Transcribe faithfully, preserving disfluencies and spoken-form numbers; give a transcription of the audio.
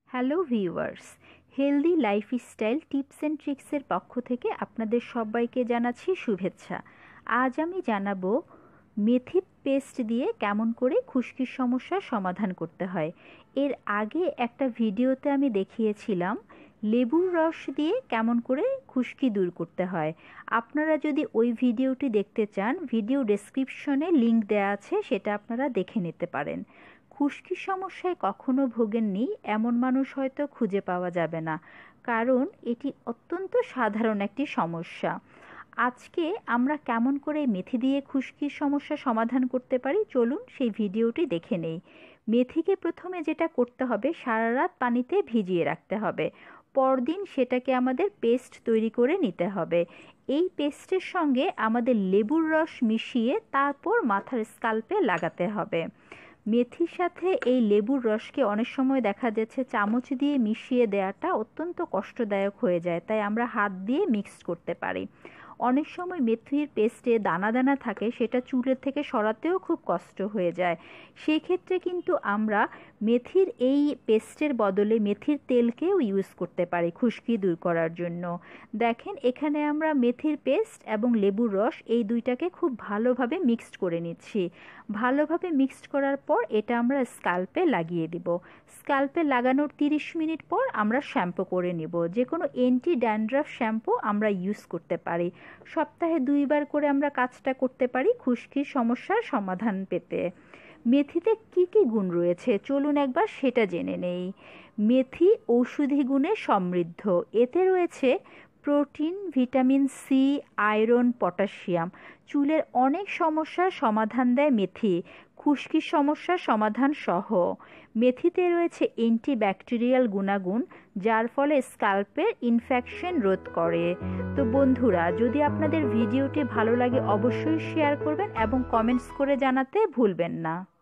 Hello viewers, healthy lifestyle tips and ট্রিক্সের পক্ষ থেকে আপনাদের সবাইকে জানাচ্ছি শুভেচ্ছা। আজ আমি জানাবো মেথি পেস্ট দিয়ে কেমন করে খুশকির সমস্যার সমাধান করতে হয়। এর আগে একটা ভিডিওতে আমি দেখিয়েছিলাম লেবুর রস দিয়ে কেমন করে খুশকি দূর করতে হয়। আপনারা যদি ওই ভিডিওটি দেখতে চান, ভিডিও ডেসক্রিপশনে লিংক দেওয়া আছে, সেটা আপনারা দেখে নিতে পারেন। খুশকির সমস্যায় কখনো ভোগেননি এমন মানুষ হয়তো খুঁজে পাওয়া যাবে না, কারণ এটি অত্যন্ত সাধারণ একটি সমস্যা। আজকে আমরা কেমন করে মেথি দিয়ে খুশকির সমস্যা সমাধান করতে পারি, চলুন সেই ভিডিওটি দেখে নেই। মেথিকে প্রথমে যেটা করতে হবে, সারা রাত পানিতে ভিজিয়ে রাখতে হবে। পরদিন সেটাকে আমাদের পেস্ট তৈরি করে নিতে হবে। এই পেস্টের সঙ্গে আমাদের লেবুর রস মিশিয়ে তারপর মাথার স্কাল্পে লাগাতে হবে। মেথির সাথে এই লেবুর রসকে অনেক সময় দেখা যাচ্ছে চামচ দিয়ে মিশিয়ে দেওয়াটা অত্যন্ত কষ্টদায়ক হয়ে যায়, তাই আমরা হাত দিয়ে মিক্সড করতে পারি। অনেক সময় মেথির পেস্টে দানা দানা থাকে, সেটা চুলের থেকে সরাতেও খুব কষ্ট হয়ে যায়। সেই ক্ষেত্রে কিন্তু আমরা মেথির এই পেস্টের বদলে মেথির তেলকেও ইউজ করতে পারি খুশকি দূর করার জন্য। দেখেন, এখানে আমরা মেথির পেস্ট এবং লেবুর রস এই দুইটাকে খুব ভালোভাবে মিক্সড করে নিচ্ছি। ভালোভাবে মিক্সড করার পর এটা আমরা স্কাল্পে লাগিয়ে দিব। স্কাল্পে লাগানোর তিরিশ মিনিট পর আমরা শ্যাম্পু করে নিব। যে কোনো অ্যান্টি ড্যান্ড্রাফ শ্যাম্পু আমরা ইউজ করতে পারি। সপ্তাহে দুইবার করে আমরা কাজটা করতে পারি খুশকির সমস্যার সমাধান পেতে। মেথিতে কি কি গুণ রয়েছে চলুন একবার সেটা জেনে নেই। মেথি ঔষধি গুণে সমৃদ্ধ। এতে রয়েছে protein, vitamin C, iron, potassium. চুলের অনেক সমস্যার সমাধান দেয় মেথি, খুশকির সমস্যার সমাধান সহ। মেথিতে রয়েছে অ্যান্টিব্যাকটেরিয়াল গুণাগুণ, যার ফলে স্কাল্পের ইনফেকশন রোধ করে। তো বন্ধুরা, যদি আপনাদের ভিডিওটি ভালো লাগে অবশ্যই শেয়ার করবেন এবং কমেন্টস করে জানাতে ভুলবেন না।